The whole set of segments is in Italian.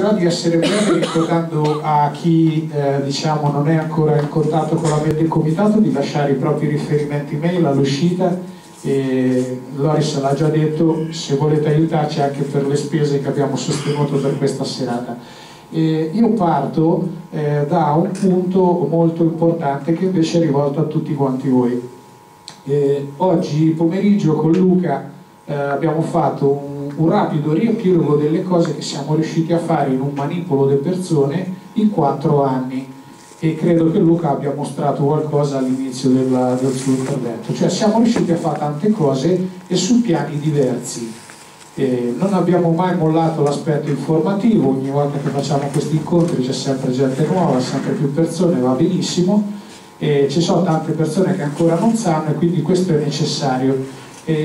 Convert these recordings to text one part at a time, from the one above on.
cercherò di essere breve, ricordando a chi diciamo non è ancora in contatto con la mente del comitato di lasciare i propri riferimenti mail all'uscita. Loris l'ha già detto, se volete aiutarci anche per le spese che abbiamo sostenuto per questa serata. Io parto da un punto molto importante che invece è rivolto a tutti quanti voi. Oggi pomeriggio con Luca abbiamo fatto un rapido riepilogo delle cose che siamo riusciti a fare in un manipolo di persone in 4 anni, e credo che Luca abbia mostrato qualcosa all'inizio del suo intervento. Cioè siamo riusciti a fare tante cose e su piani diversi. Non abbiamo mai mollato l'aspetto informativo, ogni volta che facciamo questi incontri c'è sempre gente nuova, sempre più persone, va benissimo, ci sono tante persone che ancora non sanno e quindi questo è necessario.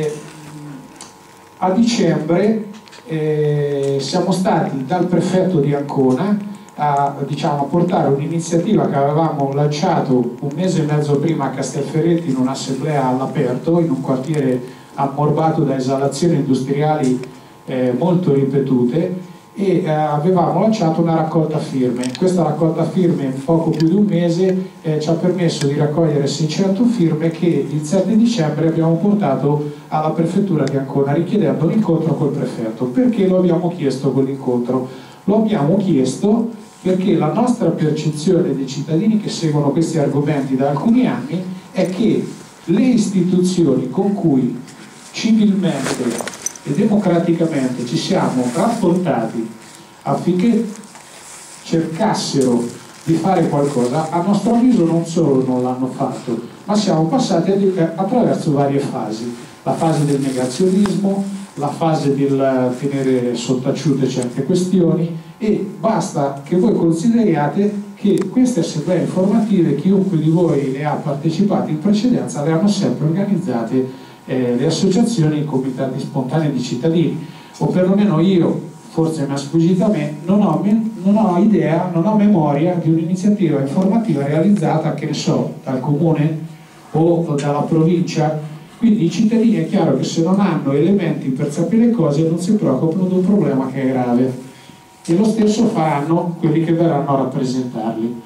A dicembre siamo stati dal prefetto di Ancona a portare un'iniziativa che avevamo lanciato 1 mese e mezzo prima a Castelferretti in un'assemblea all'aperto, in un quartiere ammorbato da esalazioni industriali molto ripetute, e avevamo lanciato una raccolta firme. Questa raccolta firme in poco più di 1 mese ci ha permesso di raccogliere 600 firme che il 7 dicembre abbiamo portato alla prefettura di Ancona richiedendo un incontro col prefetto. Perché lo abbiamo chiesto quell'incontro? Lo abbiamo chiesto perché la nostra percezione dei cittadini che seguono questi argomenti da alcuni anni è che le istituzioni con cui civilmente e democraticamente ci siamo rapportati affinché cercassero di fare qualcosa, a nostro avviso non solo non l'hanno fatto, ma siamo passati attraverso varie fasi: la fase del negazionismo, la fase del tenere sottaciute certe questioni, e basta che voi consideriate che queste assemblee informative, chiunque di voi ne ha partecipato in precedenza, le hanno sempre organizzate le associazioni e i comitati spontanei di cittadini, o perlomeno io, forse mi è sfuggita a me, non ho idea, non ho memoria di un'iniziativa informativa realizzata, che ne so, dal comune o dalla provincia. Quindi i cittadini è chiaro che se non hanno elementi per sapere cose non si preoccupano di un problema che è grave, e lo stesso faranno quelli che verranno a rappresentarli.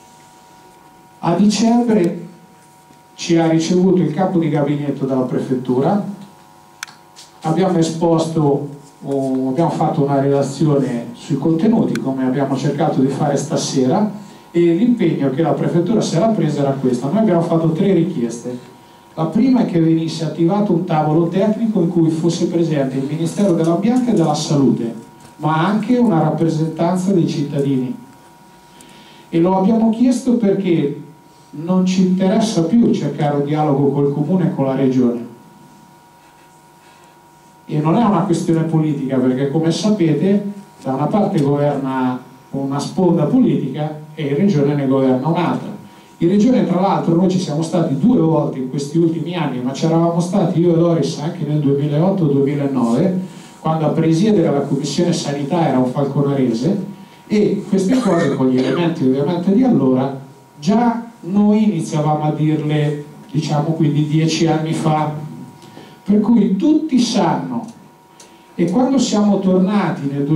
A dicembre ci ha ricevuto il capo di gabinetto dalla prefettura, abbiamo esposto, abbiamo fatto una relazione sui contenuti come abbiamo cercato di fare stasera, e l'impegno che la prefettura si era presa era questo. Noi abbiamo fatto 3 richieste. La prima è che venisse attivato un tavolo tecnico in cui fosse presente il Ministero dell'Ambiente e della Salute, ma anche una rappresentanza dei cittadini, e lo abbiamo chiesto perché non ci interessa più cercare un dialogo col comune e con la regione, e non è una questione politica, perché come sapete da una parte governa una sponda politica e in regione ne governa un'altra. In regione, tra l'altro, noi ci siamo stati 2 volte in questi ultimi anni, ma ci eravamo stati io e Loris anche nel 2008-2009, quando a presiedere la commissione sanità era un falconarese, e queste cose, con gli elementi ovviamente di allora, già noi iniziavamo a dirle, quindi 10 anni fa, per cui tutti sanno. E quando siamo tornati nel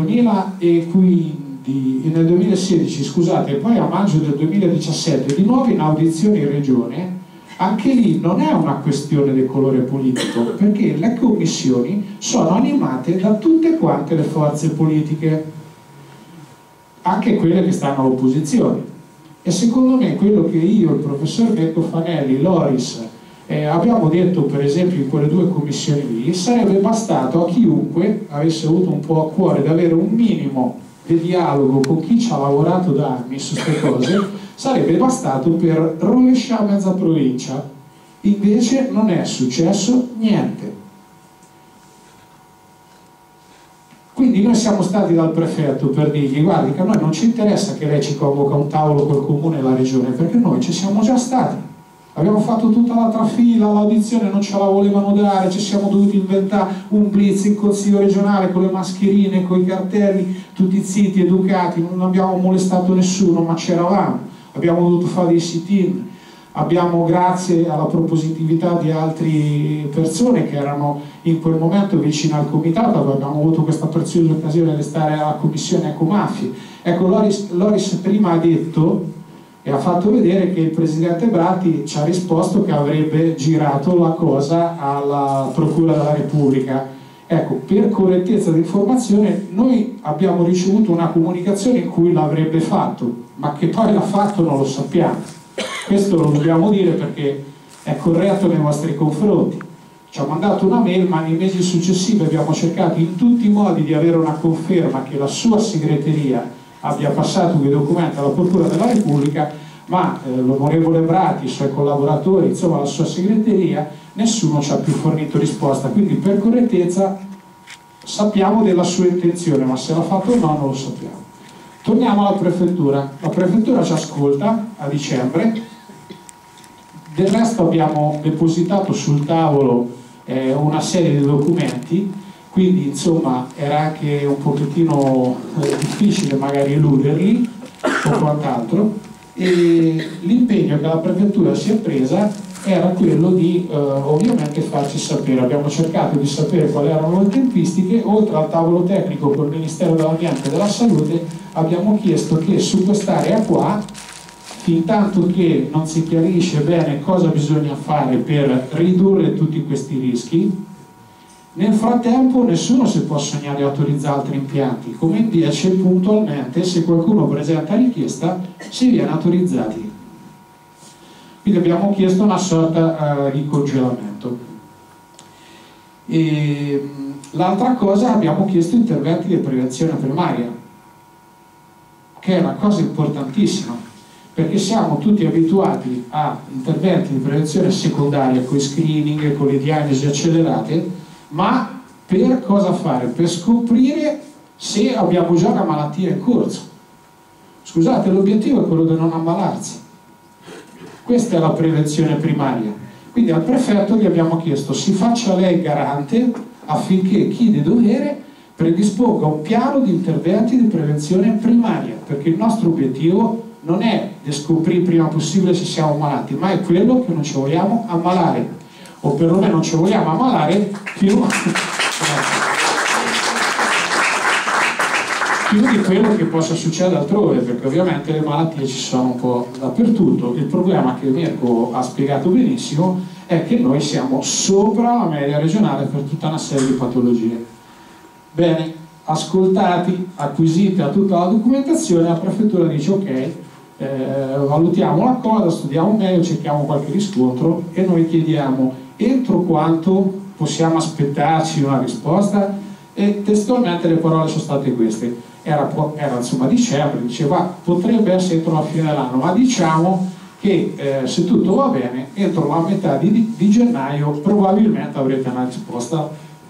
2016, scusate, e poi a maggio del 2017 di nuovo in audizione in regione, anche lì non è una questione di colore politico, perché le commissioni sono animate da tutte quante le forze politiche, anche quelle che stanno all'opposizione. E secondo me quello che io, il professor Becco Fanelli, Loris abbiamo detto, per esempio, in quelle 2 commissioni lì, sarebbe bastato a chiunque avesse avuto un po' a cuore di avere un minimo di dialogo con chi ci ha lavorato da anni su queste cose, sarebbe bastato per rovesciare mezza provincia. Invece non è successo niente. Quindi noi siamo stati dal prefetto per dirgli: guardi che a noi non ci interessa che lei ci convoca un tavolo col comune e la regione, perché noi ci siamo già stati, abbiamo fatto tutta l'altra fila, l'audizione non ce la volevano dare, ci siamo dovuti inventare un blitz in consiglio regionale con le mascherine, con i cartelli, tutti zitti, educati, non abbiamo molestato nessuno, ma c'eravamo, abbiamo dovuto fare dei sit-in, abbiamo, grazie alla propositività di altre persone che erano in quel momento vicino al comitato, abbiamo avuto questa preziosa occasione di stare alla commissione ecomafie. Ecco, Loris prima ha detto e ha fatto vedere che il presidente Bratti ci ha risposto che avrebbe girato la cosa alla Procura della Repubblica. Ecco, per correttezza di informazione, noi abbiamo ricevuto una comunicazione in cui l'avrebbe fatto, ma che poi l'ha fatto non lo sappiamo. Questo lo dobbiamo dire perché è corretto nei vostri confronti. Ci ha mandato una mail, ma nei mesi successivi abbiamo cercato in tutti i modi di avere una conferma che la sua segreteria abbia passato quei documenti alla Procura della Repubblica, ma l'onorevole Bratti, i suoi collaboratori, insomma la sua segreteria, nessuno ci ha più fornito risposta. Quindi per correttezza sappiamo della sua intenzione, ma se l'ha fatto o no non lo sappiamo. Torniamo alla prefettura. La prefettura ci ascolta a dicembre. Del resto abbiamo depositato sul tavolo una serie di documenti, quindi insomma era anche un pochettino difficile magari eluderli o quant'altro, e l'impegno che la prefettura si è presa era quello di ovviamente farci sapere. Abbiamo cercato di sapere quali erano le tempistiche. Oltre al tavolo tecnico col Ministero dell'Ambiente e della Salute abbiamo chiesto che su quest'area qua, fin tanto che non si chiarisce bene cosa bisogna fare per ridurre tutti questi rischi, nel frattempo nessuno si può sognare di autorizzare altri impianti, come invece puntualmente se qualcuno presenta richiesta si viene autorizzati. Quindi abbiamo chiesto una sorta di congelamento. L'altra cosa, abbiamo chiesto interventi di prevenzione primaria, che è una cosa importantissima, perché siamo tutti abituati a interventi di prevenzione secondaria con i screening, con le diagnosi accelerate, ma per cosa fare? Per scoprire se abbiamo già una malattia in corso. Scusate, l'obiettivo è quello di non ammalarsi. Questa è la prevenzione primaria. Quindi al prefetto gli abbiamo chiesto: si faccia lei garante affinché chi di dovere predisponga un piano di interventi di prevenzione primaria, perché il nostro obiettivo non è di scoprire il prima possibile se siamo malati, ma è quello che non ci vogliamo ammalare, o perlomeno non ci vogliamo ammalare più di quello che possa succedere altrove, perché ovviamente le malattie ci sono un po' dappertutto. Il problema che Mirko ha spiegato benissimo è che noi siamo sopra la media regionale per tutta una serie di patologie. Bene, ascoltati, acquisita tutta la documentazione, la prefettura dice ok, valutiamo la cosa, studiamo meglio, cerchiamo qualche riscontro e noi chiediamo entro quanto possiamo aspettarci una risposta, e testualmente le parole sono state queste. Era insomma dicembre, diceva potrebbe essere entro la fine dell'anno, ma diciamo che se tutto va bene entro la metà di gennaio probabilmente avrete una risposta.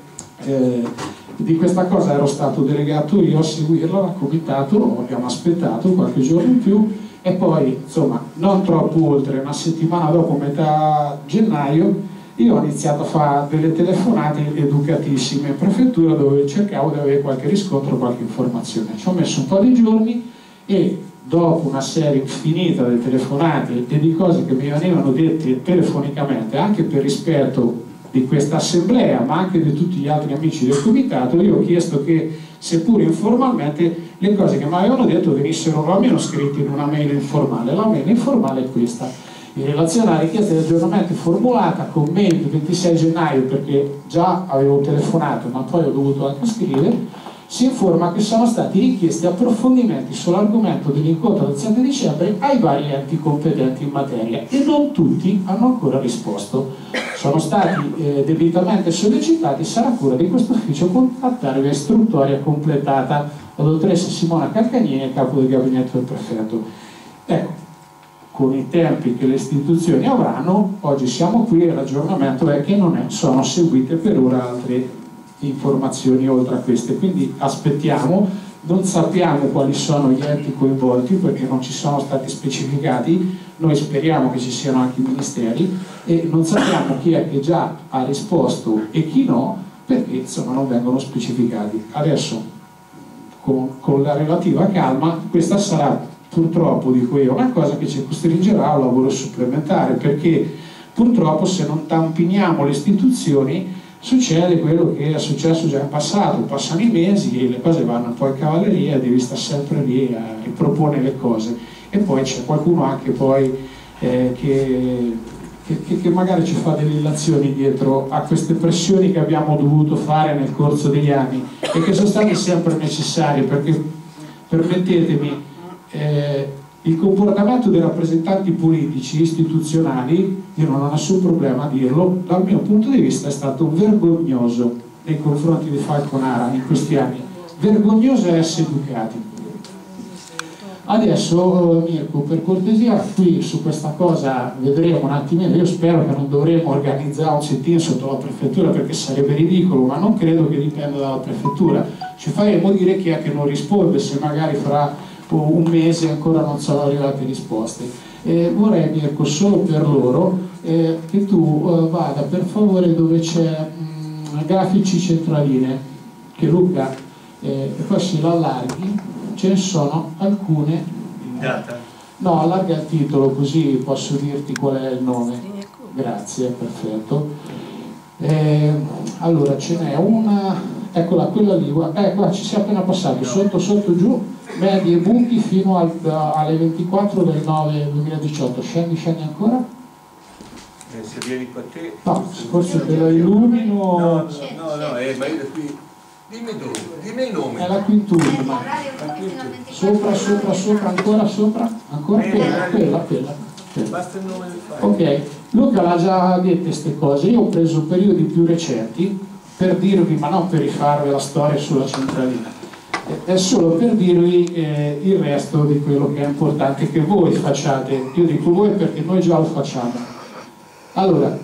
Di questa cosa ero stato delegato io a seguirla dal comitato, abbiamo aspettato qualche giorno in più e poi insomma non troppo oltre una settimana dopo metà gennaio io ho iniziato a fare delle telefonate educatissime in prefettura dove cercavo di avere qualche riscontro, qualche informazione. Ci ho messo un po' di giorni e dopo una serie infinita di telefonate e di cose che mi venivano dette telefonicamente, anche per rispetto di questa assemblea ma anche di tutti gli altri amici del comitato, io ho chiesto che seppur informalmente le cose che mi avevano detto venissero almeno scritte in una mail informale. La mail informale è questa: in relazione alla richiesta di aggiornamento formulata con mail del 26 gennaio, perché già avevo telefonato ma poi ho dovuto anche scrivere, si informa che sono stati richiesti approfondimenti sull'argomento dell'incontro del 7 dicembre ai vari enti competenti in materia e non tutti hanno ancora risposto. Sono stati debitamente sollecitati, sarà cura di questo ufficio contattare l'istruttoria completata la dottoressa Simona Calcagnini, capo del gabinetto del prefetto. Ecco, con i tempi che le istituzioni avranno, oggi siamo qui e l'aggiornamento è che non sono seguite per ora altre informazioni oltre a queste, quindi aspettiamo, non sappiamo quali sono gli enti coinvolti perché non ci sono stati specificati, noi speriamo che ci siano anche i ministeri e non sappiamo chi è che già ha risposto e chi no, perché insomma non vengono specificati. Adesso con la relativa calma questa sarà purtroppo dico io, una cosa che ci costringerà a un lavoro supplementare, perché purtroppo se non tampiniamo le istituzioni succede quello che è successo già in passato, passano i mesi e le cose vanno poi a cavalleria, devi stare sempre lì a proporre le cose, e poi c'è qualcuno anche poi che magari ci fa delle illazioni dietro a queste pressioni che abbiamo dovuto fare nel corso degli anni e che sono state sempre necessarie, perché permettetemi, il comportamento dei rappresentanti politici istituzionali, io non ho nessun problema a dirlo, dal mio punto di vista è stato vergognoso nei confronti di Falconara in questi anni, vergognoso e essere educati. Adesso Mirko, per cortesia, qui su questa cosa vedremo un attimino, io spero che non dovremo organizzare un sit-in sotto la prefettura perché sarebbe ridicolo, ma non credo che dipenda dalla prefettura, ci faremo dire chi è che non risponde, se magari fra un mese ancora non sono arrivate risposte. Vorrei, Mirko, solo per loro che tu vada per favore dove c'è grafici centraline, che Luca e poi se lo allarghi ce ne sono alcune. Data? No, allarga il titolo così posso dirti qual è il nome. Grazie, perfetto. Allora ce n'è una, eccola, quella lì, qua ci si è appena passato, sotto sotto giù, medie e buchi fino alle 24 del 9 2018. Scendi ancora? Se vieni qua te... No, forse te la illumino. No, ma io da qui... Dimmi il nome. È la quintultima. Sopra, ancora sopra, ancora quella. Basta il nome del file. Ok, Luca l'ha già dette queste cose, io ho preso periodi più recenti per dirvi, ma non per rifarvi la storia sulla centralina, è solo per dirvi il resto di quello che è importante che voi facciate. Io dico voi perché noi già lo facciamo. Allora,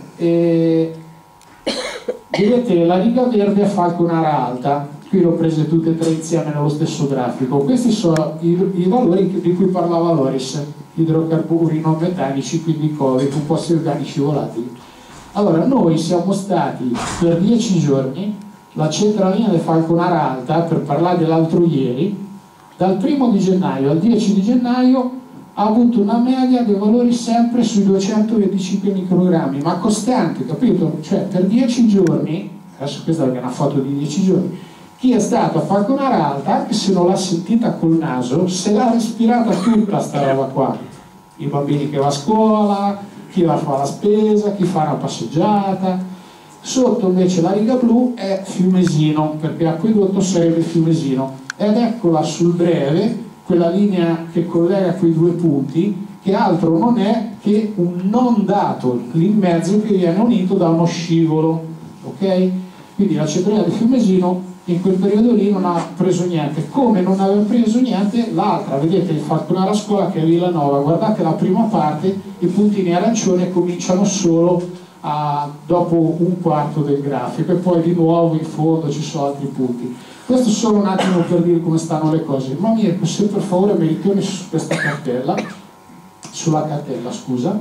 vedete la riga verde a Falconara Alta, qui l'ho prese tutte e tre insieme nello stesso grafico. Questi sono i valori di cui parlava Loris, idrocarburi non metanici, quindi COVI, composti organici volatili. Allora, noi siamo stati per 10 giorni, la centralina di Falconara Alta, per parlare dell'altro ieri, dal 1 di gennaio al 10 di gennaio ha avuto una media dei valori sempre sui 225 microgrammi, ma costante, capito? Cioè per 10 giorni, adesso questa è una foto di 10 giorni, chi è stato a Falconara Alta, anche se non l'ha sentita col naso, se l'ha respirata tutta sta roba qua. I bambini che va a scuola, chi va a fare la spesa, chi fa una passeggiata. Sotto invece la riga blu è Fiumesino, perché acquedotto sarebbe Fiumesino, ed eccola sul breve, quella linea che collega quei due punti, che altro non è che un non dato lì in mezzo che viene unito da uno scivolo, ok? Quindi la centralina di Fiumesino in quel periodo lì non ha preso niente, come non aveva preso niente l'altra, vedete il Falconara Scuola che è Villanova, guardate la prima parte, i puntini arancioni cominciano solo dopo un quarto del grafico e poi di nuovo in fondo ci sono altri punti. Questo solo un attimo per dire come stanno le cose. Ma Mirko, se per favore mi ritorni su questa cartella, sulla cartella, scusa.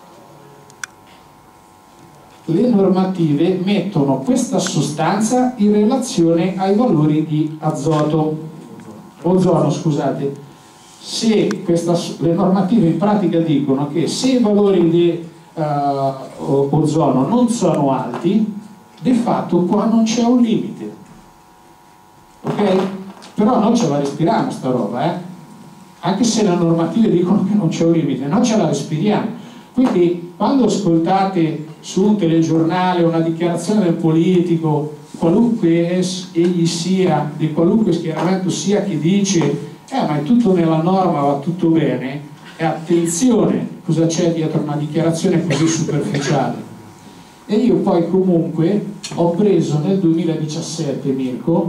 Le normative mettono questa sostanza in relazione ai valori di ozono, scusate. Le normative in pratica dicono che se i valori di ozono non sono alti, di fatto qua non c'è un limite. Ok? Però noi ce la respiriamo sta roba, anche se le normative dicono che non c'è un limite, noi ce la respiriamo. Quindi quando ascoltate su un telegiornale una dichiarazione del politico, qualunque egli sia, di qualunque schieramento sia, che dice ma è tutto nella norma, va tutto bene, e attenzione cosa c'è dietro una dichiarazione così superficiale. E io poi comunque ho preso nel 2017, Mirko,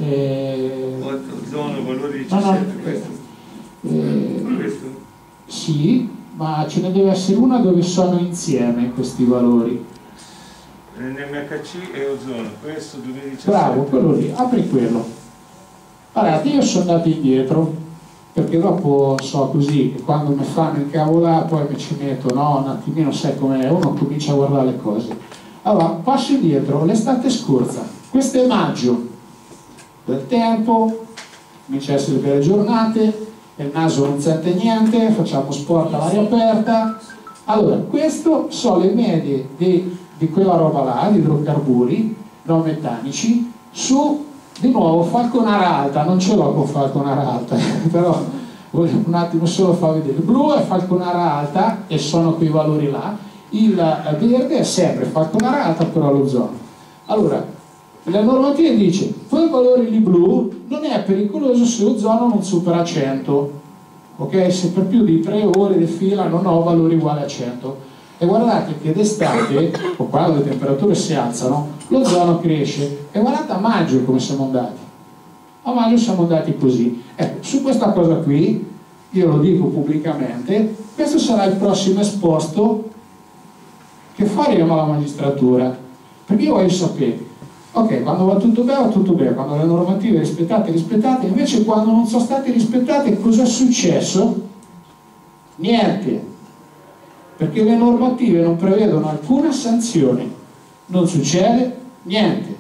ozono, valore 17, questo? Sì, ma ce ne deve essere una dove sono insieme questi valori. NMHC e ozono, questo 2017. Bravo, quello lì, apri quello. Guardate, io sono andato indietro, perché dopo so così, che quando mi fanno incavolare poi mi ci metto, no, un attimino, sai com'è, uno comincia a guardare le cose. Allora, passo indietro, l'estate scorsa, questo è maggio, del tempo, comincia a essere belle giornate, il naso non sente niente, facciamo sport all'aria aperta. Allora, queste sono le medie di quella roba là, di idrocarburi non metanici, su, di nuovo, Falconara Alta. Non ce l'ho con Falconara Alta, però voglio un attimo solo far vedere. Il blu è Falconara Alta e sono quei valori là, il verde è sempre Falconara Alta però all'ozono. Allora, la normativa dice quel valore di blu non è pericoloso se l'ozono non supera 100, ok? Se per più di 3 ore di fila non ho valori uguali a 100. E guardate che d'estate, o quando le temperature si alzano, l'ozono cresce. E guardate a maggio come siamo andati. A maggio siamo andati così. Ecco, su questa cosa qui, io lo dico pubblicamente, questo sarà il prossimo esposto che faremo alla magistratura. Perché io voglio sapere, ok, quando va tutto bene, quando le normative rispettate, invece quando non sono state rispettate cosa è successo? Niente. Perché le normative non prevedono alcuna sanzione, non succede niente.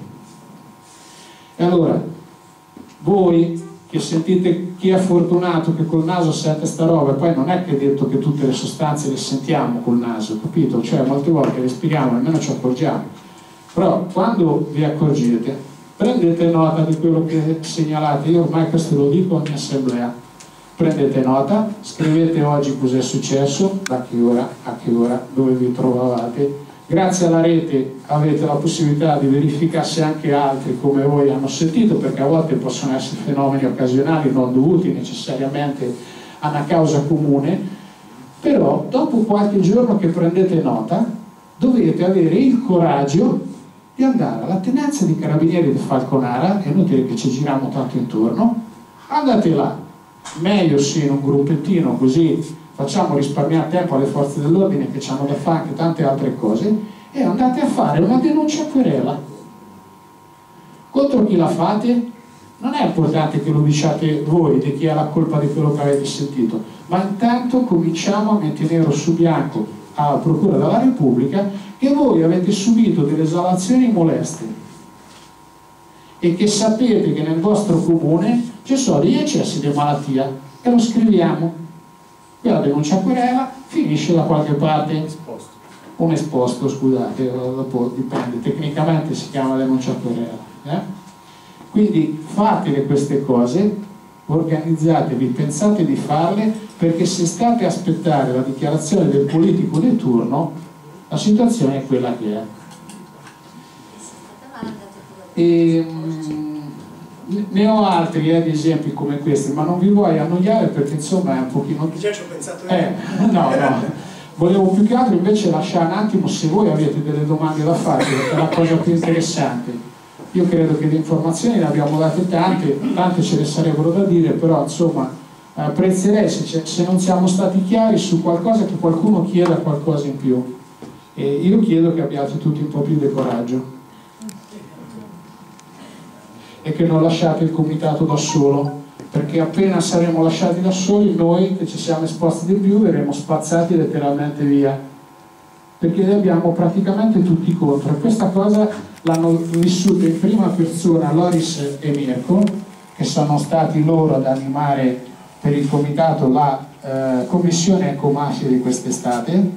E allora, voi che sentite, chi è fortunato che col naso sente sta roba, e poi non è che è detto che tutte le sostanze le sentiamo col naso, capito? Cioè molte volte respiriamo, almeno ci accorgiamo. Però quando vi accorgete, prendete nota di quello che segnalate. Io ormai questo lo dico ogni assemblea. Prendete nota, scrivete oggi cos'è successo, da che ora, a che ora, dove vi trovavate. Grazie alla rete avete la possibilità di verificare se anche altri come voi hanno sentito, perché a volte possono essere fenomeni occasionali non dovuti necessariamente a una causa comune. Però dopo qualche giorno che prendete nota dovete avere il coraggio di andare alla tenenza di carabinieri di Falconara, è inutile che ci giriamo tanto intorno, andate là. Meglio sì in un gruppettino, così facciamo risparmiare tempo alle forze dell'ordine che hanno da fare anche tante altre cose, e andate a fare una denuncia a querela. Contro chi la fate? Non è importante che lo diciate voi di chi ha la colpa di quello che avete sentito, ma intanto cominciamo a mettere nero su bianco alla Procura della Repubblica che voi avete subito delle esalazioni moleste e che sapete che nel vostro comune ci sono degli eccessi di malattia, e lo scriviamo. Quella denuncia a querela finisce da qualche parte. Un esposto, scusate, dopo dipende, tecnicamente si chiama denuncia a querela. Quindi fatele queste cose, organizzatevi, pensate di farle, perché se state a aspettare la dichiarazione del politico di turno, la situazione è quella che è. Ne ho altri di esempi come questi, ma non vi voglio annoiare perché insomma è un pochino... Già ci ho pensato no. Volevo più che altro invece lasciare un attimo se voi avete delle domande da fare, perché è la cosa più interessante. Io credo che le informazioni ne abbiamo date tante ce ne sarebbero da dire, però insomma apprezzerei se non siamo stati chiari su qualcosa, che qualcuno chieda qualcosa in più. E io chiedo che abbiate tutti un po' più di coraggio e che non lasciate il comitato da solo, perché appena saremo lasciati da soli, noi che ci siamo esposti di più verremo spazzati letteralmente via, perché li abbiamo praticamente tutti contro. E questa cosa l'hanno vissuta in prima persona Loris e Mirko, che sono stati loro ad animare per il comitato la commissione ecomafia di quest'estate.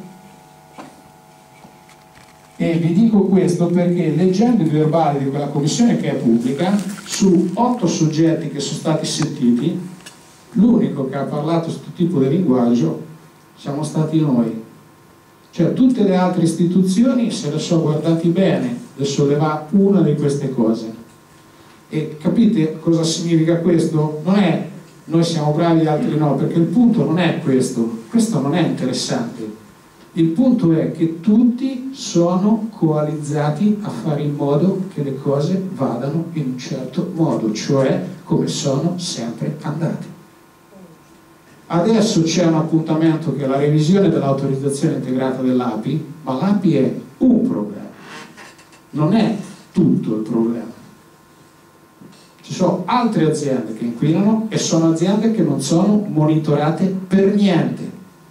E vi dico questo perché leggendo i verbali di quella commissione, che è pubblica, su 8 soggetti che sono stati sentiti, l'unico che ha parlato questo tipo di linguaggio siamo stati noi. Cioè tutte le altre istituzioni se le sono guardati bene di sollevare una di queste cose. E capite cosa significa questo? Non è noi siamo bravi e altri no, perché il punto non è questo non è interessante. Il punto è che tutti sono coalizzati a fare in modo che le cose vadano in un certo modo, cioè come sono sempre andate. Adesso c'è un appuntamento che è la revisione dell'autorizzazione integrata dell'API, ma l'API è un problema, non è tutto il problema. Ci sono altre aziende che inquinano e sono aziende che non sono monitorate per niente.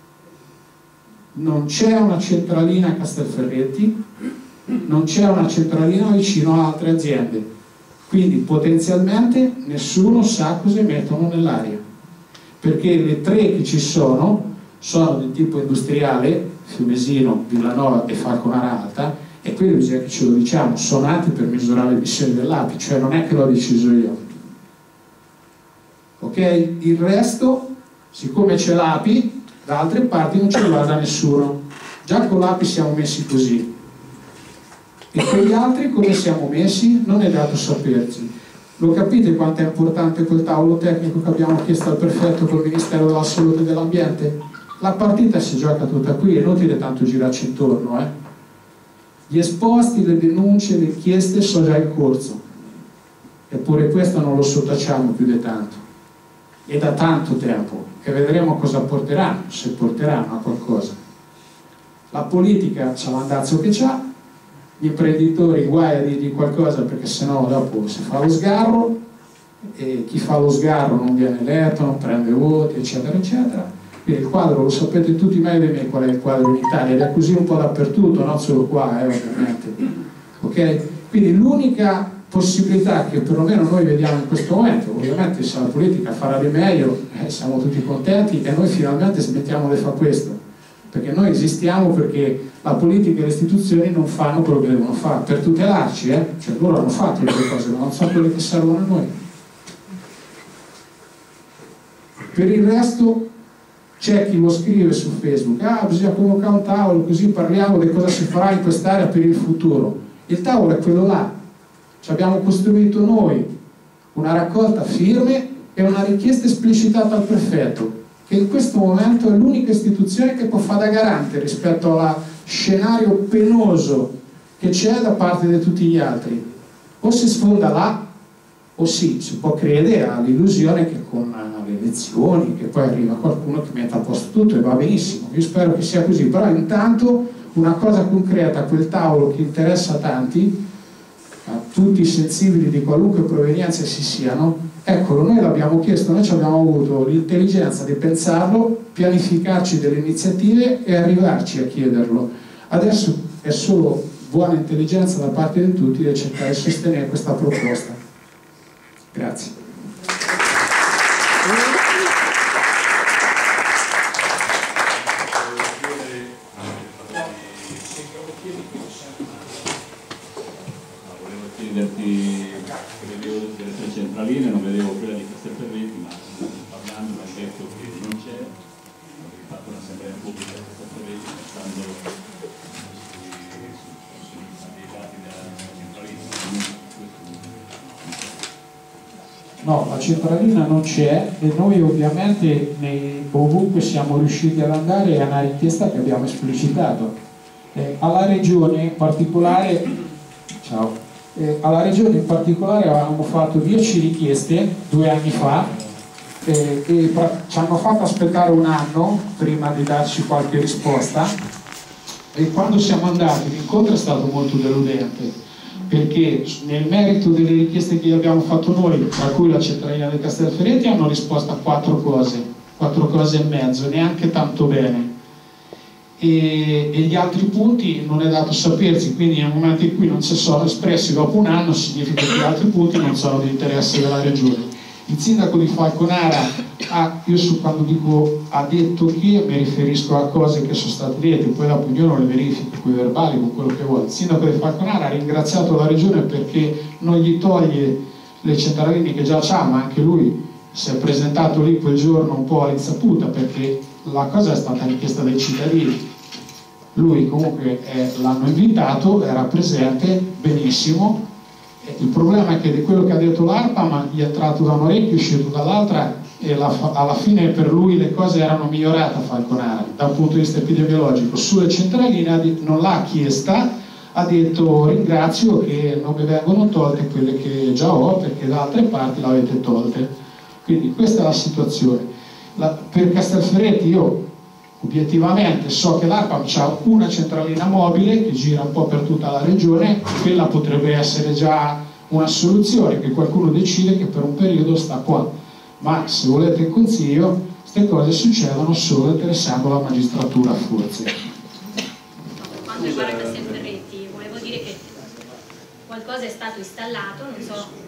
Non c'è una centralina a Castelferretti, non c'è una centralina vicino a altre aziende, quindi potenzialmente nessuno sa cosa mettono nell'aria. perché le 3 che ci sono del tipo industriale, Fiumesino, Villanova e Falconara Alta, e quindi bisogna che ce lo diciamo, sono nati per misurare le emissioni dell'API, cioè non è che l'ho deciso io. Ok? Il resto, siccome c'è l'API, da altre parti non ce lo guarda nessuno. Già con l'API siamo messi così. E con gli altri come siamo messi? Non è dato sapersi. Lo capite quanto è importante quel tavolo tecnico che abbiamo chiesto al prefetto col Ministero della Salute e dell'Ambiente? La partita si gioca tutta qui, è inutile tanto girarci intorno. Gli esposti, le denunce, le inchieste sono già in corso. Eppure questo non lo sottacciamo più di tanto. E da tanto tempo. E vedremo cosa porteranno, se porteranno a qualcosa. La politica c'ha l'andazzo che c'ha, gli imprenditori guai a dirgli qualcosa perché sennò dopo si fa lo sgarro e chi fa lo sgarro non viene eletto, non prende voti, eccetera eccetera. Quindi il quadro lo sapete tutti meglio di me qual è il quadro in Italia, ed è così un po' dappertutto, non solo qua ovviamente. Ok? Quindi l'unica possibilità che perlomeno noi vediamo in questo momento, ovviamente se la politica farà di meglio siamo tutti contenti e noi finalmente smettiamo di fare questo, perché noi esistiamo perché la politica e le istituzioni non fanno quello che devono fare per tutelarci, cioè loro hanno fatto le cose, ma non sono quelle che servono a noi. Per il resto c'è chi lo scrive su Facebook, bisogna convocare un tavolo così parliamo di cosa si farà in quest'area per il futuro. Il tavolo è quello là, ci abbiamo costruito noi una raccolta firme e una richiesta esplicitata al prefetto, che in questo momento è l'unica istituzione che può fare da garante rispetto allo scenario penoso che c'è da parte di tutti gli altri. O si sfonda là, o sì, si può credere all'illusione che con le elezioni, che poi arriva qualcuno che mette a posto tutto e va benissimo. Io spero che sia così, però intanto una cosa concreta, quel tavolo che interessa a tanti, a tutti i sensibili di qualunque provenienza si siano, eccolo, noi l'abbiamo chiesto, noi ci abbiamo avuto l'intelligenza di pensarlo, pianificarci delle iniziative e arrivarci a chiederlo. Adesso è solo buona intelligenza da parte di tutti di cercare di sostenere questa proposta. Grazie. Volevo chiederti, vedevo delle 3 centraline, non vedevo quella di Castelferretti, ma parlando mi hai detto che non c'è, avevi fatto un'assemblea pubblica a Castelferretti pensando sui dati della centralina. No, la centralina non c'è e noi ovviamente ovunque siamo riusciti ad andare è una richiesta che abbiamo esplicitato. Alla regione in particolare, avevamo fatto 10 richieste 2 anni fa e ci hanno fatto aspettare un anno prima di darci qualche risposta, e quando siamo andati l'incontro è stato molto deludente, perché nel merito delle richieste che abbiamo fatto noi, tra cui la centralina del Castelferretti, hanno risposto a 4 cose e mezzo, neanche tanto bene, e gli altri punti non è dato sapersi, quindi nel momento in cui non si sono espressi dopo un anno significa che gli altri punti non sono di interesse della regione. Il sindaco di Falconara quando dico ha detto che mi riferisco a cose che sono state dette, poi dopo ognuno le verifica con i verbali, con quello che vuole. Il sindaco di Falconara ha ringraziato la regione perché non gli toglie le centraline che già c'ha, ma anche lui si è presentato lì quel giorno un po' all'insaputa perché la cosa è stata richiesta dai cittadini. Lui comunque l'hanno invitato, era presente, benissimo. Il problema è che di quello che ha detto l'ARPAM gli è entrato da un orecchio, è uscito dall'altra, e alla fine per lui le cose erano migliorate a Falconara da un punto di vista epidemiologico. Sulle centraline non l'ha chiesta, ha detto ringrazio che non mi vengono tolte quelle che già ho perché da altre parti le avete tolte. Quindi questa è la situazione. Per Castelferretti io obiettivamente so che l'ARPAM ha una centralina mobile che gira un po' per tutta la regione, quella potrebbe essere già una soluzione, che qualcuno decide che per un periodo sta qua. Ma se volete il consiglio, queste cose succedono solo interessando la magistratura forse. Per quanto riguarda Castelferretti, volevo dire che qualcosa è stato installato, non so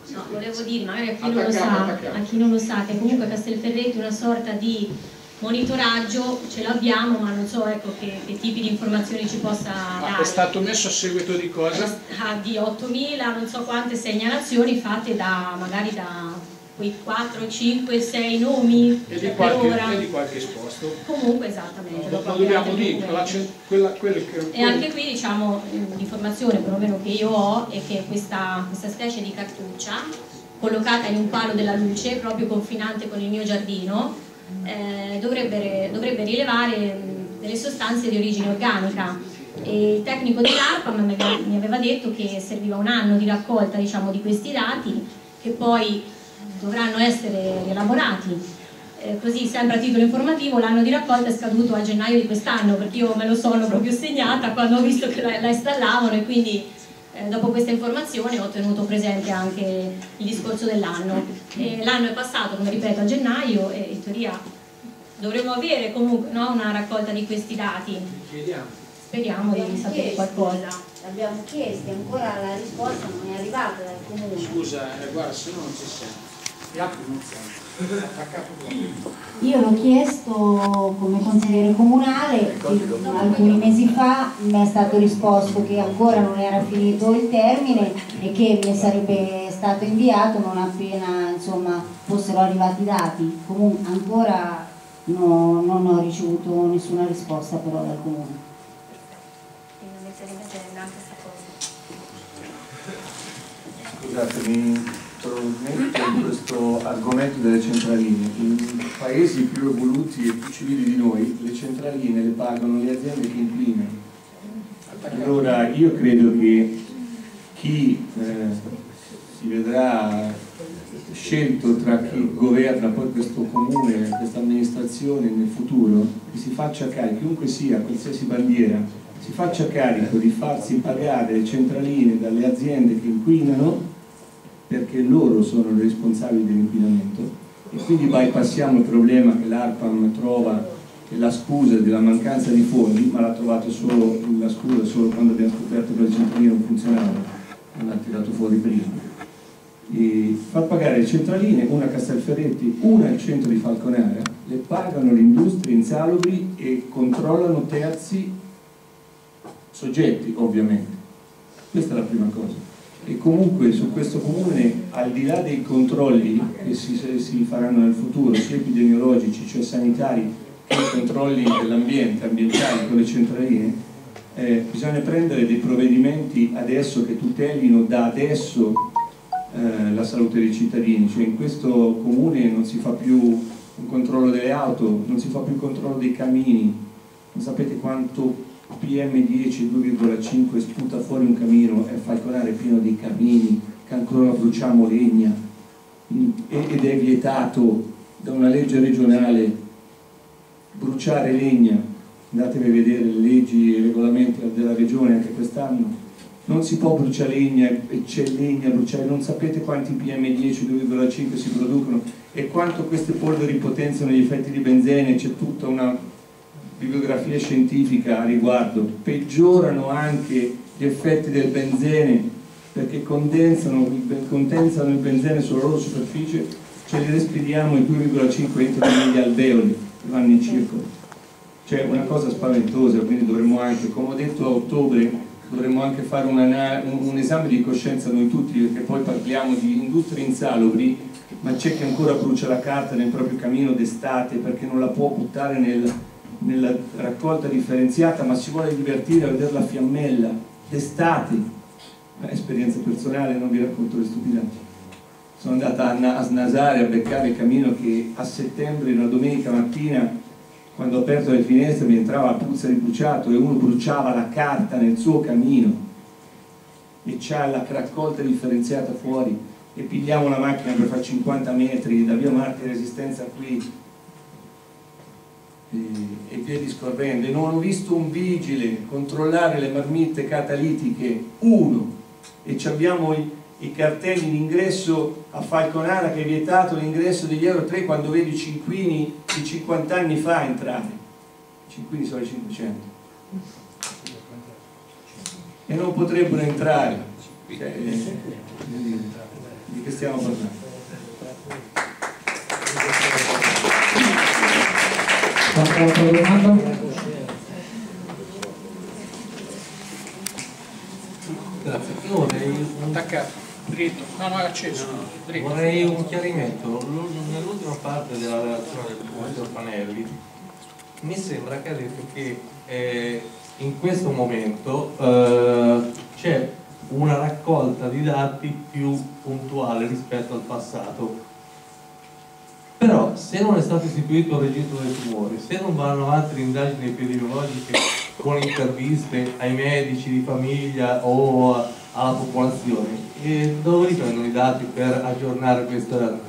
No, volevo dire, magari a chi non lo sa, che comunque Castelferretti una sorta di monitoraggio ce l'abbiamo, ma non so, ecco, che tipi di informazioni ci possa dare. È stato messo a seguito di cosa? Di 8.000, non so quante segnalazioni fatte magari da quei 4, 5, 6 nomi E di per ora. qualche esposto. Comunque esattamente. Lo dobbiamo dire, e anche qui diciamo l'informazione perlomeno che io ho è che questa specie di cartuccia collocata in un palo della luce proprio confinante con il mio giardino dovrebbe rilevare delle sostanze di origine organica, e il tecnico dell'ARPAM mi aveva detto che serviva un anno di raccolta, diciamo, di questi dati che poi dovranno essere rielaborati. Così, sempre a titolo informativo, l'anno di raccolta è scaduto a gennaio di quest'anno, perché io me lo sono proprio segnata quando ho visto che la installavano, e quindi dopo questa informazione ho tenuto presente anche il discorso dell'anno. L'anno è passato, come ripeto, a gennaio, e in teoria dovremo avere comunque, no, una raccolta di questi dati. Speriamo di sapere qualcosa. L'abbiamo chiesto, ancora la risposta non è arrivata dal comune. Scusa, guarda, se no non ci siamo. Gli altri non siamo. Attaccato qua. Io l'ho chiesto come consigliere comunale, alcuni mesi fa mi è stato risposto che ancora non era finito il termine e che mi sarebbe stato inviato non appena, insomma, fossero arrivati i dati. Comunque ancora non ho ricevuto nessuna risposta però dal comune. Scusatemi, probabilmente in questo argomento delle centraline, in paesi più evoluti e più civili di noi, le centraline le pagano le aziende che inquinano. Allora io credo che chi si vedrà scelto tra chi governa poi questo comune, questa amministrazione nel futuro, che si faccia carico, chiunque sia, qualsiasi bandiera, si faccia carico di farsi pagare le centraline dalle aziende che inquinano, perché loro sono i responsabili dell'inquinamento, e quindi bypassiamo il problema che l'ARPAM trova che la scusa della mancanza di fondi, ma l'ha trovato solo la scusa solo quando abbiamo scoperto che le centraline non funzionavano, non ha tirato fuori prima. E far pagare le centraline, una a Castelferretti, una al centro di Falconara, le pagano le industrie insalubri e controllano terzi soggetti, ovviamente. Questa è la prima cosa. E comunque su questo comune, al di là dei controlli che si faranno nel futuro, sia epidemiologici, cioè sanitari, che controlli dell'ambiente, ambientali con le centraline, bisogna prendere dei provvedimenti adesso che tutelino da adesso la salute dei cittadini. Cioè in questo comune non si fa più un controllo delle auto, non si fa più il controllo dei camini. Non sapete quanto PM10 2,5 sputa fuori un camino, è Falconare pieno di camini, che ancora bruciamo legna, ed è vietato da una legge regionale bruciare legna. Andatevi a vedere le leggi e i regolamenti della regione anche quest'anno. Non si può bruciare legna e c'è legna a bruciare, non sapete quanti PM10 2,5 si producono e quanto queste polveri potenziano gli effetti di benzene. C'è tutta una bibliografia scientifica a riguardo. Peggiorano anche gli effetti del benzene perché condensano il benzene sulla loro superficie, ce li respiriamo e 2,5 entrano negli alveoli che vanno in circolo. Cioè una cosa spaventosa. Quindi dovremmo anche, come ho detto a ottobre, dovremmo anche fare un esame di coscienza noi tutti, perché poi parliamo di industrie insalubri, ma c'è chi ancora brucia la carta nel proprio camino d'estate perché non la può buttare nella raccolta differenziata, ma si vuole divertire a vedere la fiammella d'estate. Esperienza personale, non vi racconto le stupidate. Sono andata a snasare, a beccare il camino che a settembre, una domenica mattina, quando ho aperto le finestre mi entrava la puzza di bruciato e uno bruciava la carta nel suo camino e c'ha la raccolta differenziata fuori, e pigliamo la macchina per fare 50 metri da via Marti Resistenza qui e via discorrendo, e non ho visto un vigile controllare le marmitte catalitiche, uno, e abbiamo i cartelli d'ingresso a Falconara che è vietato l'ingresso degli Euro 3 quando vedi cinquini di 50 anni fa entrare. I cinquini sono i 500 e non potrebbero entrare. di che stiamo parlando. Qualche altra domanda? Grazie. Io vorrei Attaccato, dritto, no, è acceso, dritto. vorrei un chiarimento. Nell'ultima parte della relazione del professor Fanelli mi sembra che ha detto che in questo momento c'è una raccolta di dati più puntuale rispetto al passato. Però se non è stato istituito il registro dei tumori, se non vanno avanti le indagini epidemiologiche con interviste ai medici di famiglia o alla popolazione, dove riprendono i dati per aggiornare questa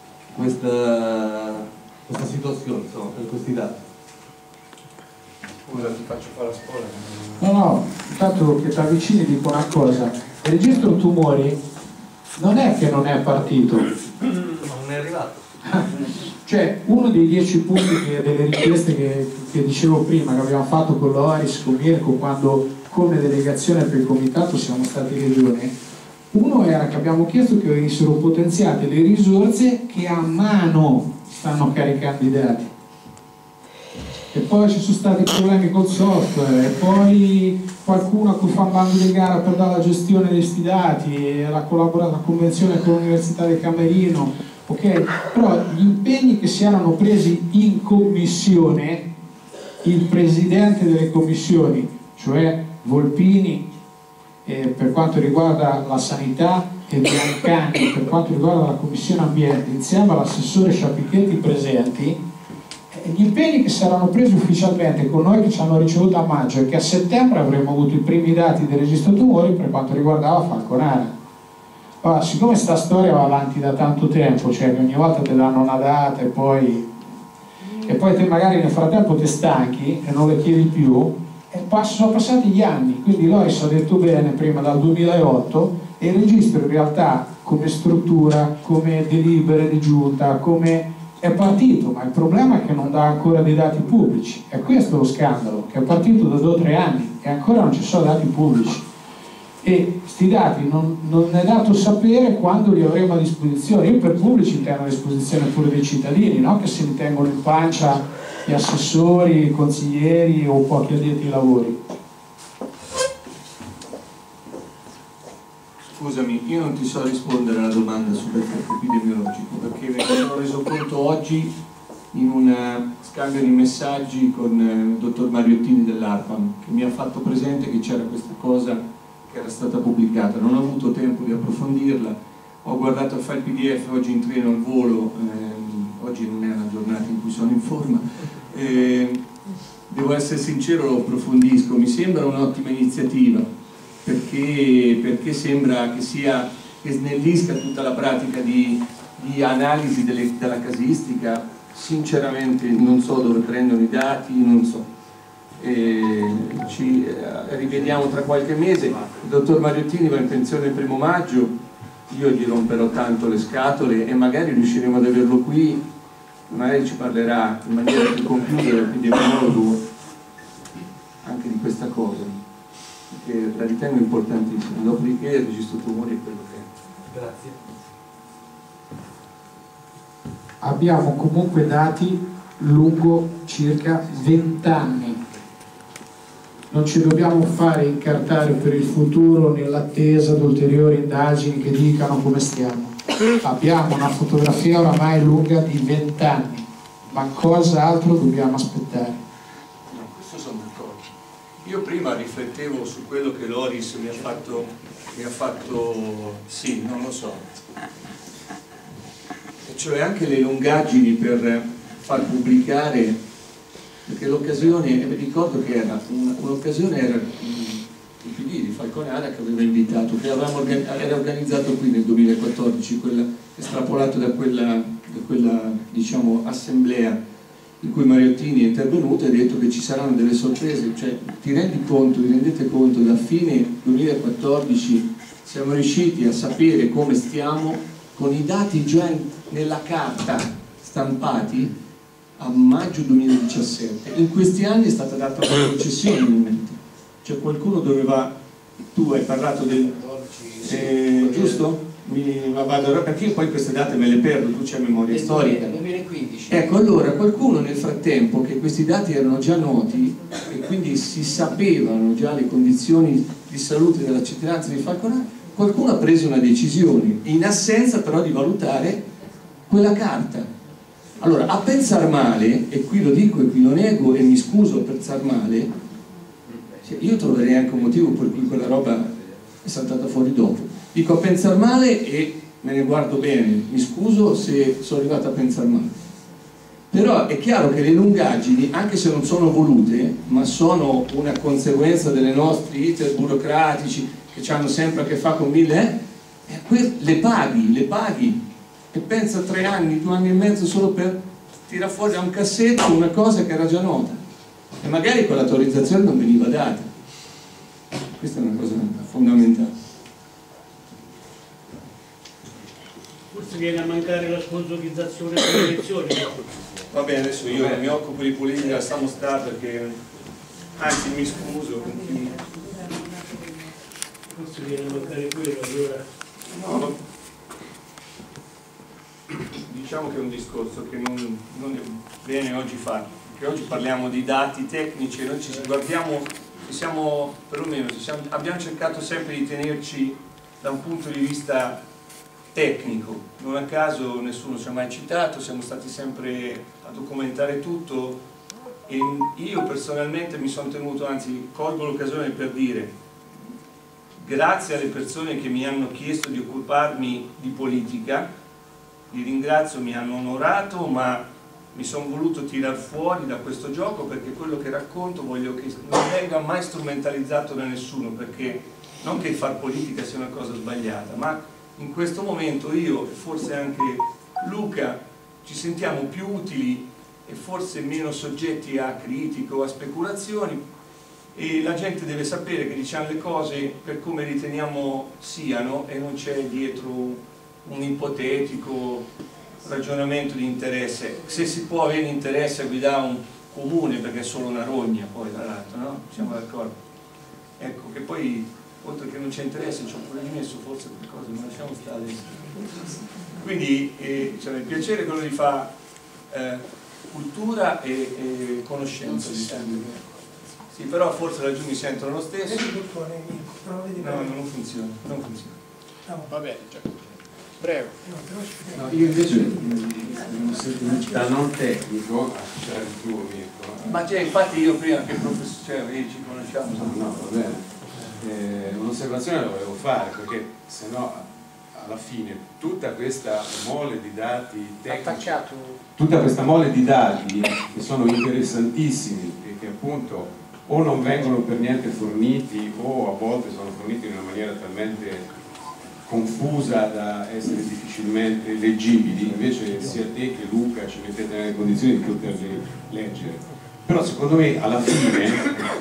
situazione, insomma, per questi dati? Scusa, ti faccio fare la spola. No, intanto che ti avvicini dico una cosa, il registro tumori non è che non è partito, Non è arrivato. cioè uno dei 10 punti delle richieste che dicevo prima, che abbiamo fatto con l'Oris, con Mirko, quando come delegazione per il comitato siamo stati regione, uno era che abbiamo chiesto che venissero potenziate le risorse che a mano stanno caricando i dati. E poi ci sono stati problemi col software, e poi qualcuno che fa un bando di gara per dare la gestione di questi dati, e la convenzione con l'Università del Camerino, ok? Però gli impegni che si erano presi in commissione, il presidente delle commissioni, cioè Volpini, per quanto riguarda la sanità, e Biancani per quanto riguarda la commissione ambiente, insieme all'assessore Sciapichetti presenti, gli impegni che saranno presi ufficialmente con noi, che ci hanno ricevuto a maggio, e che a settembre avremmo avuto i primi dati del registro tumori per quanto riguardava Falconara. Allora, siccome sta storia va avanti da tanto tempo, cioè che ogni volta te danno una data e poi te magari nel frattempo ti stanchi e non le chiedi più, e sono passati gli anni, quindi Loris ha detto bene prima, dal 2008, e il registro in realtà come struttura, come delibere di giunta, come è partito, ma il problema è che non dà ancora dei dati pubblici. E questo è lo scandalo, che è partito da 2 o 3 anni e ancora non ci sono dati pubblici. E questi dati non è dato sapere quando li avremo a disposizione. Io per pubblici intendo a disposizione pure dei cittadini, no? Che si ritengono in pancia gli assessori, i consiglieri o pochi addetti ai lavori. Scusami, io non ti so rispondere alla domanda sull'effetto epidemiologico, perché me ne sono reso conto oggi in un scambio di messaggi con il dottor Mariottini dell'ARPAM, che mi ha fatto presente che c'era questa cosa che era stata pubblicata. Non ho avuto tempo di approfondirla, ho guardato il file PDF oggi in treno al volo, oggi non è una giornata in cui sono in forma, devo essere sincero, lo approfondisco, mi sembra un'ottima iniziativa, perché sembra che snellisca tutta la pratica di analisi della casistica. Sinceramente non so dove prendono i dati, non so. Ci rivediamo tra qualche mese. Il dottor Mariottini va in pensione il 1° maggio, io gli romperò tanto le scatole e magari riusciremo ad averlo qui, magari ci parlerà in maniera più compiuta l'epidemiologo anche di questa cosa, che la ritengo importantissima. Dopodiché il registro tumori è quello che è. Grazie. Abbiamo comunque dati lungo circa 20 anni. Non ci dobbiamo fare incartare per il futuro nell'attesa di ulteriori indagini che dicano come stiamo. Abbiamo una fotografia oramai lunga di 20 anni, ma cosa altro dobbiamo aspettare? No, questo sono d'accordo. Io prima riflettevo su quello che Loris mi ha fatto, sì, non lo so, e cioè anche le lungaggini per far pubblicare, perché l'occasione, ricordo che era un'occasione, era il PD di Falconara che aveva invitato, che era organizzato qui nel 2014, estrapolato da quella diciamo assemblea in cui Mariottini è intervenuto e ha detto che ci saranno delle sorprese. Cioè, vi rendete conto, da fine 2014 siamo riusciti a sapere come stiamo con i dati già nella carta stampati a maggio 2017. In questi anni è stata data una concessione in mente, cioè qualcuno doveva, tu hai parlato del giusto? vado perché io poi queste date me le perdo, tu c'hai memoria storica. 2015. Ecco, allora qualcuno nel frattempo, che questi dati erano già noti e quindi si sapevano già le condizioni di salute della cittadinanza di Falconara, qualcuno ha preso una decisione in assenza però di valutare quella carta. Allora, a pensar male, e qui lo dico e qui lo nego e mi scuso a pensar male, cioè io troverei anche un motivo per cui quella roba è saltata fuori dopo. Dico a pensar male e me ne guardo bene, mi scuso se sono arrivato a pensar male. Però è chiaro che le lungaggini, anche se non sono volute, ma sono una conseguenza delle nostre iter burocratici che hanno sempre a che fare con le paghi. E pensa 3 anni, 2 anni e mezzo solo per tirare fuori da un cassetto una cosa che era già nota. E magari quell'autorizzazione non veniva data. Questa è una cosa fondamentale. Forse viene a mancare la sponsorizzazione delle elezioni. Va bene, adesso io mi occupo di politica, lasciamo stare perché anzi mi scuso con chi... Forse viene a mancare quello allora. No, diciamo che è un discorso che non è bene oggi fare, perché oggi parliamo di dati tecnici e noi ci guardiamo, abbiamo cercato sempre di tenerci da un punto di vista tecnico, non a caso nessuno ci ha mai citato, siamo stati sempre a documentare tutto e io personalmente mi sono tenuto, anzi colgo l'occasione per dire grazie alle persone che mi hanno chiesto di occuparmi di politica, li ringrazio, mi hanno onorato, ma mi sono voluto tirar fuori da questo gioco perché quello che racconto voglio che non venga mai strumentalizzato da nessuno, perché non che far politica sia una cosa sbagliata, ma in questo momento io e forse anche Luca ci sentiamo più utili e forse meno soggetti a critiche o a speculazioni e la gente deve sapere che diciamo le cose per come riteniamo siano e non c'è dietro un ipotetico ragionamento di interesse. Se si può avere interesse a guidare un comune perché è solo una rogna poi tra l'altro, no? Siamo d'accordo? Ecco, che poi oltre che non c'è interesse ci ho pure rimesso forse qualcosa, ma lasciamo stare adesso. Quindi cioè, il piacere è quello di fare cultura e conoscenza, diciamo. Sì, però forse laggiù mi sentono lo stesso. No, non funziona, non funziona. Va bene, cioè. Prego. No, io invece da non tecnico, cioè il tuo Mirko. Ma cioè, infatti io prima che professore ci conosciamo. No, va bene. Un'osservazione la volevo fare perché sennò alla fine tutta questa mole di dati tecnici, tutta questa mole di dati che sono interessantissimi e che appunto o non vengono per niente forniti o a volte sono forniti in una maniera talmente confusa da essere difficilmente leggibili, invece sia te che Luca ci mettete nelle condizioni di poterli leggere. Però secondo me alla fine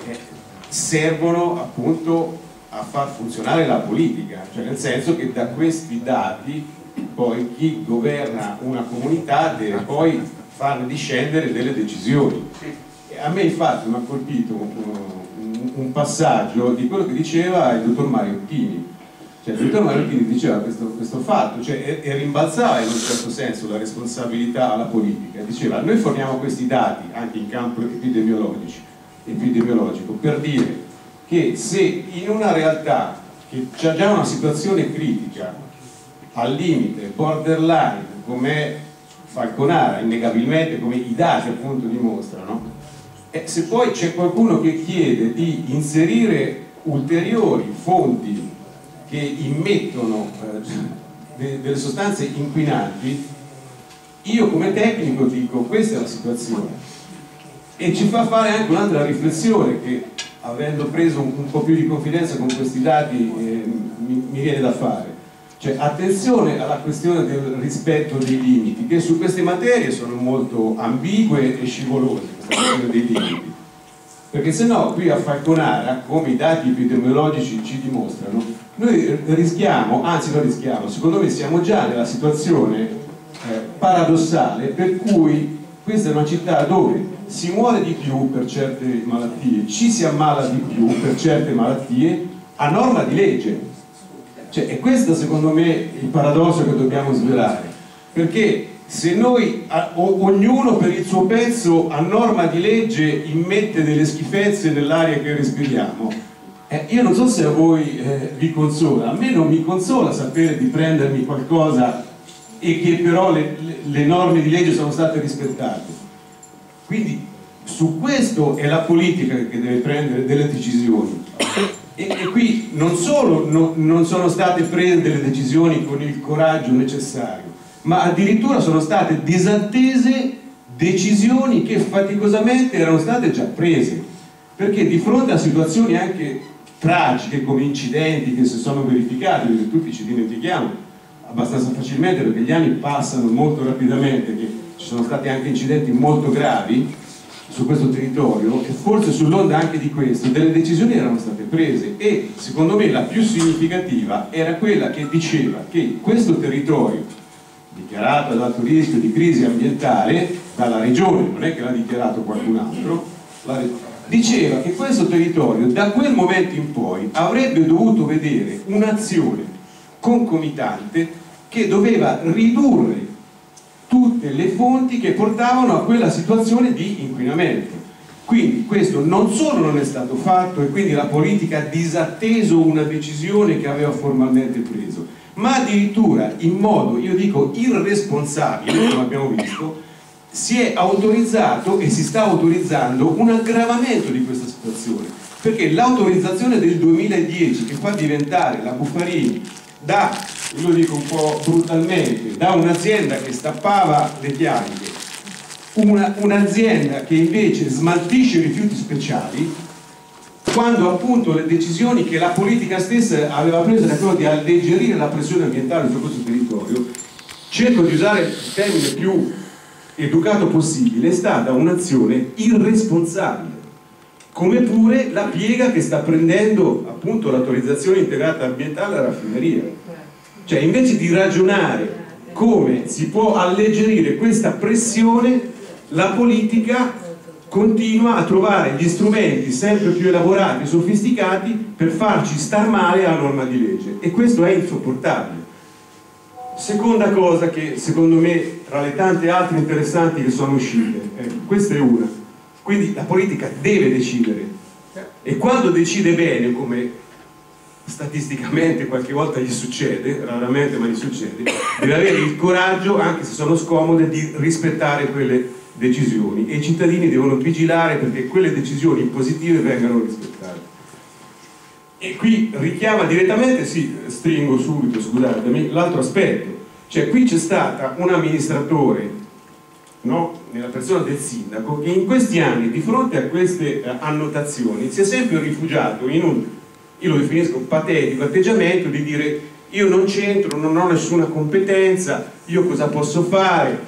servono appunto a far funzionare la politica, cioè nel senso che da questi dati poi chi governa una comunità deve poi farne discendere delle decisioni. E a me infatti mi ha colpito un passaggio di quello che diceva il dottor Mariottini. Cioè, il dottor Mariottini diceva questo fatto, cioè, e rimbalzava in un certo senso la responsabilità alla politica. Diceva: noi forniamo questi dati anche in campo epidemiologico per dire che se in una realtà che c'è già una situazione critica al limite, borderline, come Falconara, innegabilmente come i dati appunto dimostrano, se poi c'è qualcuno che chiede di inserire ulteriori fonti che immettono delle sostanze inquinanti, io come tecnico dico: questa è la situazione, e ci fa fare anche un'altra riflessione che, avendo preso un po' più di confidenza con questi dati, mi viene da fare. Cioè, attenzione alla questione del rispetto dei limiti, che su queste materie sono molto ambigue e scivolose, questa questione dei limiti, perché se no qui a Falconara, come i dati epidemiologici ci dimostrano, noi rischiamo, anzi non rischiamo, secondo me siamo già nella situazione paradossale per cui questa è una città dove si muore di più per certe malattie, ci si ammala di più per certe malattie a norma di legge. Cioè, è questo secondo me il paradosso che dobbiamo svelare, perché se noi, ognuno per il suo pezzo, a norma di legge immette delle schifezze nell'aria che respiriamo, io non so se a voi vi consola, a me non mi consola sapere di prendermi qualcosa e che però le norme di legge sono state rispettate. Quindi su questo è la politica che deve prendere delle decisioni. E qui non solo non sono state prese delle decisioni con il coraggio necessario, ma addirittura sono state disattese decisioni che faticosamente erano state già prese, perché di fronte a situazioni anche tragiche come incidenti che si sono verificati, perché tutti ci dimentichiamo abbastanza facilmente perché gli anni passano molto rapidamente, che ci sono stati anche incidenti molto gravi su questo territorio, e forse sull'onda anche di questo delle decisioni erano state prese, e secondo me la più significativa era quella che diceva che questo territorio, dichiarato ad alto rischio di crisi ambientale dalla regione, non è che l'ha dichiarato qualcun altro, diceva che questo territorio da quel momento in poi avrebbe dovuto vedere un'azione concomitante che doveva ridurre tutte le fonti che portavano a quella situazione di inquinamento. Quindi questo non solo non è stato fatto, e quindi la politica ha disatteso una decisione che aveva formalmente preso, ma addirittura in modo, io dico, irresponsabile, come abbiamo visto, si è autorizzato e si sta autorizzando un aggravamento di questa situazione, perché l'autorizzazione del 2010 che fa diventare la Buffarini da, io lo dico un po' brutalmente, da un'azienda che stappava le piante, un'azienda che invece smaltisce rifiuti speciali, quando appunto le decisioni che la politica stessa aveva preso era quello di alleggerire la pressione ambientale su questo territorio, cerco di usare il termine più educato possibile, è stata un'azione irresponsabile, come pure la piega che sta prendendo appunto l'autorizzazione integrata ambientale alla raffineria. Cioè, invece di ragionare come si può alleggerire questa pressione, la politica continua a trovare gli strumenti sempre più elaborati e sofisticati per farci star male alla norma di legge, e questo è insopportabile. Seconda cosa che secondo me, tra le tante altre interessanti che sono uscite, questa è una. Quindi la politica deve decidere, e quando decide bene, come statisticamente qualche volta gli succede, raramente ma gli succede, deve avere il coraggio, anche se sono scomode, di rispettare quelle decisioni, e i cittadini devono vigilare perché quelle decisioni positive vengano rispettate. E qui richiama direttamente, sì, stringo subito, scusatemi, l'altro aspetto, cioè qui c'è stata un amministratore, no, nella persona del sindaco, che in questi anni, di fronte a queste annotazioni, si è sempre rifugiato in un, io lo definisco patetico, atteggiamento di dire: io non c'entro, non ho nessuna competenza, io cosa posso fare?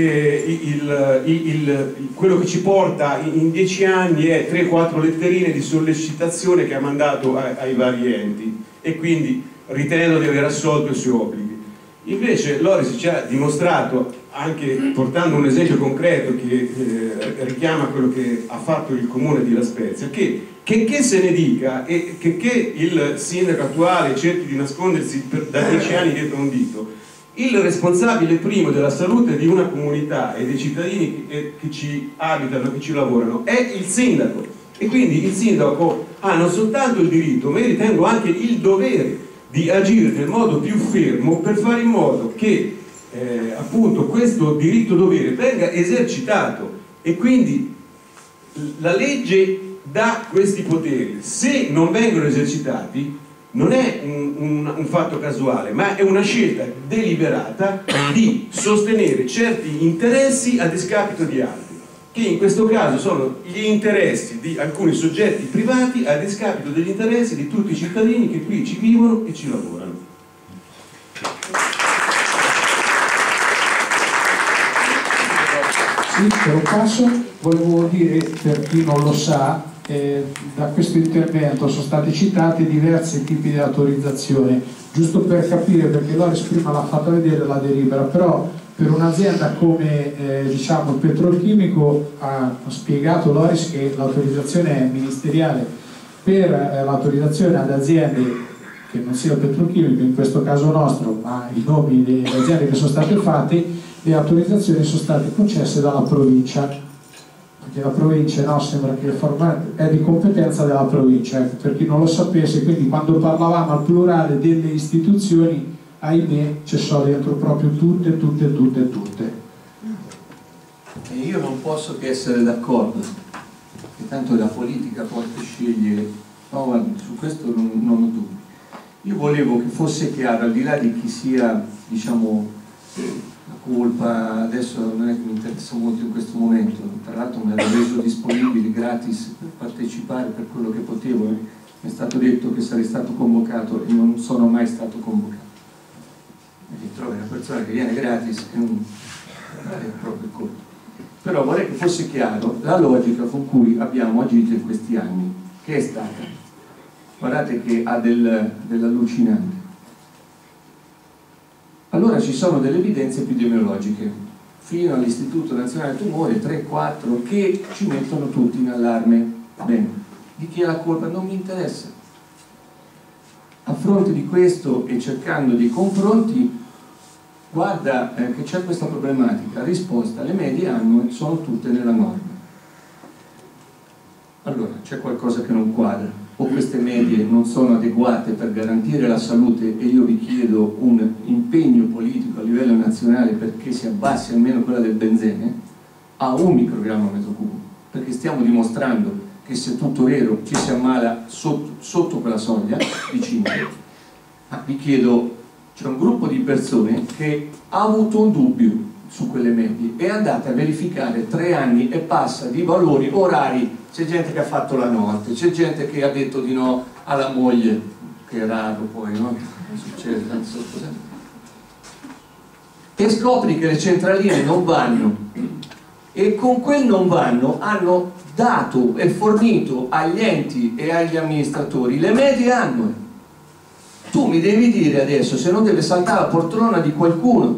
Quello che ci porta in 10 anni è 3-4 letterine di sollecitazione che ha mandato ai vari enti, e quindi ritenendo di aver assolto i suoi obblighi. Invece Loris ci ha dimostrato, anche portando un esempio concreto che richiama quello che ha fatto il comune di La Spezia, che se ne dica, e che il sindaco attuale cerchi di nascondersi da 10 anni dietro un dito, il responsabile primo della salute di una comunità e dei cittadini che ci abitano, che ci lavorano, è il sindaco. E quindi il sindaco ha non soltanto il diritto, ma io ritengo anche il dovere di agire nel modo più fermo per fare in modo che appunto questo diritto-dovere venga esercitato, e quindi la legge dà questi poteri. Se non vengono esercitati non è un fatto casuale, ma è una scelta deliberata di sostenere certi interessi a discapito di altri, che in questo caso sono gli interessi di alcuni soggetti privati a discapito degli interessi di tutti i cittadini che qui ci vivono e ci lavorano. Sì, te lo passo. Volevo dire, per chi non lo sa, da questo intervento sono stati citati diversi tipi di autorizzazione, giusto per capire, perché Loris prima l'ha fatta vedere la delibera, però per un'azienda come diciamo il petrolchimico ha spiegato Loris che l'autorizzazione è ministeriale. Per l'autorizzazione ad aziende che non sia il petrolchimico in questo caso nostro, ma i nomi delle aziende che sono state fatte, le autorizzazioni sono state concesse dalla provincia, perché la provincia, no, sembra che è di competenza della provincia, per chi non lo sapesse. Quindi quando parlavamo al plurale delle istituzioni, ahimè, c'è solo dentro proprio tutte. E io non posso che essere d'accordo, che tanto la politica poi sceglie, no, guarda, su questo non ho dubbi. Io volevo che fosse chiaro, al di là di chi sia, diciamo, la colpa, adesso non è che mi interessa molto in questo momento, tra l'altro mi ero reso disponibile gratis per partecipare per quello che potevo, mi è stato detto che sarei stato convocato e non sono mai stato convocato. E trovi una persona che viene gratis e non è proprio il colpo. Però vorrei che fosse chiaro la logica con cui abbiamo agito in questi anni, che è stata, guardate che ha dell'allucinante. Allora ci sono delle evidenze epidemiologiche, fino all'Istituto Nazionale Tumori, 3-4, che ci mettono tutti in allarme. Bene, di chi è la colpa? Non mi interessa. A fronte di questo e cercando dei confronti, guarda che c'è questa problematica, risposta, le medie annue sono tutte nella norma. Allora, c'è qualcosa che non quadra, o queste medie non sono adeguate per garantire la salute e io vi chiedo un impegno politico a livello nazionale perché si abbassi almeno quella del benzene a 1 microgrammo a metro cubo, perché stiamo dimostrando che se tutto vero ci si ammala sotto quella soglia di 5. Ma vi chiedo, c'è un gruppo di persone che ha avuto un dubbio su quelle medie e è andata a verificare 3 anni e passa di valori orari. C'è gente che ha fatto la notte, c'è gente che ha detto di no alla moglie, che è raro poi, no? Succede tanto sotto. E scopri che le centraline non vanno, e con quel non vanno hanno dato e fornito agli enti e agli amministratori le medie annue. Tu mi devi dire adesso se non deve saltare la poltrona di qualcuno.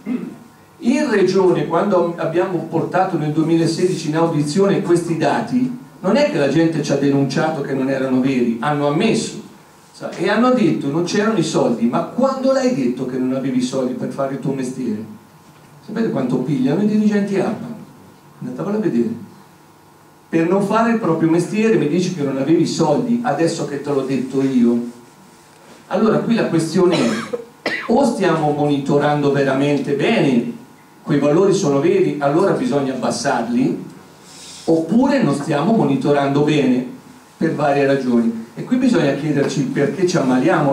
In regione, quando abbiamo portato nel 2016 in audizione questi dati, non è che la gente ci ha denunciato che non erano veri, hanno ammesso e hanno detto non c'erano i soldi. Ma quando l'hai detto che non avevi i soldi per fare il tuo mestiere? Sapete quanto pigliano i dirigenti ARPA? Andatevelo a vedere. Per non fare il proprio mestiere mi dici che non avevi i soldi, adesso che te l'ho detto io. Allora qui la questione è, o stiamo monitorando veramente bene, quei valori sono veri, allora bisogna abbassarli, oppure non stiamo monitorando bene per varie ragioni. E qui bisogna chiederci perché ci ammaliamo.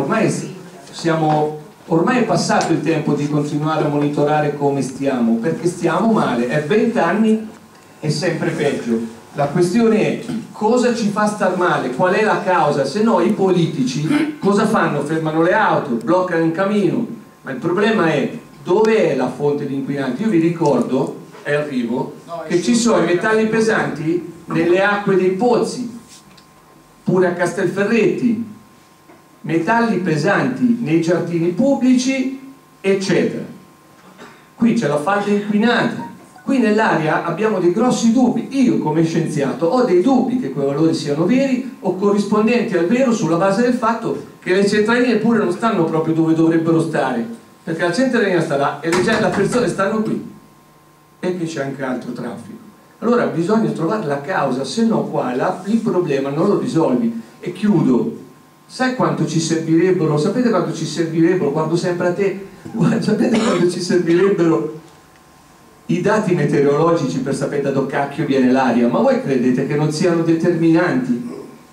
Ormai è passato il tempo di continuare a monitorare come stiamo, perché stiamo male, è 20 anni e sempre peggio. La questione è cosa ci fa star male, qual è la causa, se no i politici cosa fanno? Fermano le auto, bloccano il cammino, ma il problema è dove è la fonte di inquinanti. Io vi ricordo, e arrivo, che ci sono i metalli pesanti nelle acque dei pozzi, pure a Castelferretti, metalli pesanti nei giardini pubblici, eccetera. Qui c'è la falda inquinata. Qui nell'aria abbiamo dei grossi dubbi. Io come scienziato ho dei dubbi che quei valori siano veri o corrispondenti al vero, sulla base del fatto che le centraline pure non stanno proprio dove dovrebbero stare, perché la centralina sta là e le persone stanno qui e che c'è anche altro traffico. Allora bisogna trovare la causa, se no qua il problema non lo risolvi. E chiudo, sai quanto ci servirebbero, sapete quanto ci servirebbero, guardo sempre a te, sapete quanto ci servirebbero i dati meteorologici per sapere da dove cacchio viene l'aria? Ma voi credete che non siano determinanti?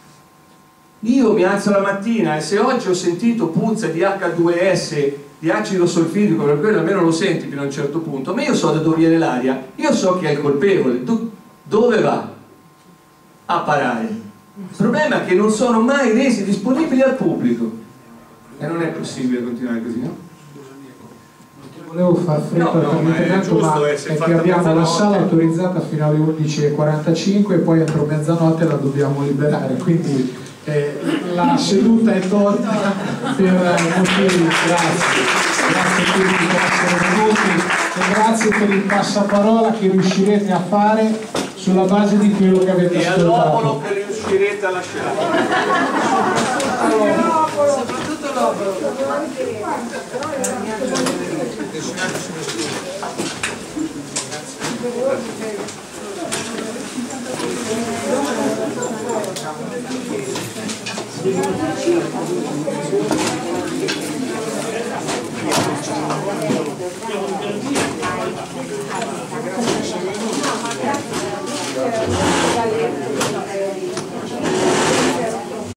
Io mi alzo la mattina e se oggi ho sentito puzza di H2S, di acido solfidrico, per quello almeno lo senti fino a un certo punto, ma io so da dove viene l'aria, io so chi è il colpevole, dove va a parare. Il problema è che non sono mai resi disponibili al pubblico e non è possibile continuare così, no? Volevo far fretta per l'intervento, ma è che abbiamo la sala autorizzata fino alle 11:45 e poi entro mezzanotte la dobbiamo liberare, quindi la seduta è tolta per motivi. Grazie a tutti per essere venuti e grazie per il passaparola che riuscirete a fare sulla base di quello che avete ascoltato. riuscirete a lasciare. Soprattutto l'opera. Grazie.